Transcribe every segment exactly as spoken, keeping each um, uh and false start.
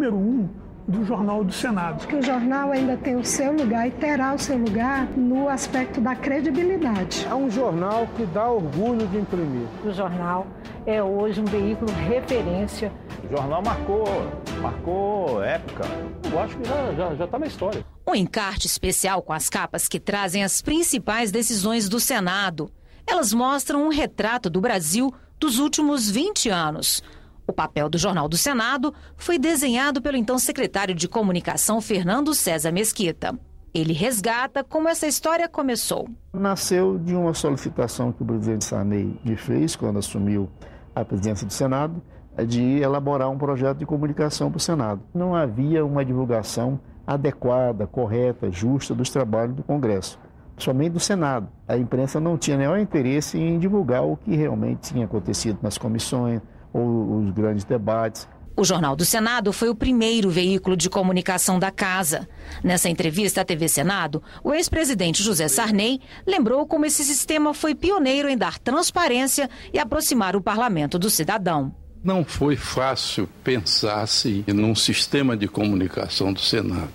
número um do Jornal do Senado. Que o jornal ainda tem o seu lugar e terá o seu lugar no aspecto da credibilidade. É um jornal que dá orgulho de imprimir. O jornal é hoje um veículo referência. O jornal marcou, marcou época. Eu acho que já já, já tá na história. Um encarte especial com as capas que trazem as principais decisões do Senado. Elas mostram um retrato do Brasil dos últimos vinte anos. O papel do Jornal do Senado foi desenhado pelo então secretário de Comunicação, Fernando César Mesquita. Ele resgata como essa história começou. Nasceu de uma solicitação que o presidente Sarney me fez quando assumiu a presidência do Senado, de elaborar um projeto de comunicação para o Senado. Não havia uma divulgação adequada, correta, justa dos trabalhos do Congresso, somente do Senado. A imprensa não tinha nenhum interesse em divulgar o que realmente tinha acontecido nas comissões, ou os grandes debates. O Jornal do Senado foi o primeiro veículo de comunicação da casa. Nessa entrevista à T V Senado, o ex-presidente José Sarney lembrou como esse sistema foi pioneiro em dar transparência e aproximar o parlamento do cidadão. Não foi fácil pensar-se num sistema de comunicação do Senado.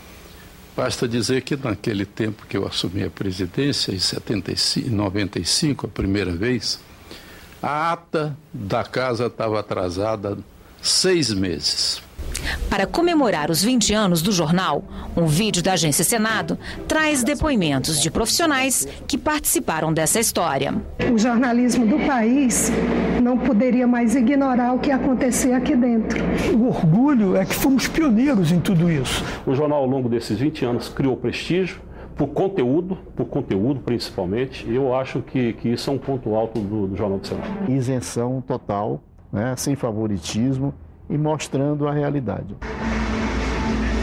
Basta dizer que naquele tempo que eu assumi a presidência, em setenta e cinco, noventa e cinco, a primeira vez, a ata da casa estava atrasada seis meses. Para comemorar os vinte anos do jornal, um vídeo da Agência Senado traz depoimentos de profissionais que participaram dessa história. O jornalismo do país não poderia mais ignorar o que acontecia aqui dentro. O orgulho é que fomos pioneiros em tudo isso. O jornal, ao longo desses vinte anos, criou prestígio, por conteúdo, por conteúdo principalmente. Eu acho que, que isso é um ponto alto do, do Jornal do Senado. Isenção total, né, sem favoritismo e mostrando a realidade.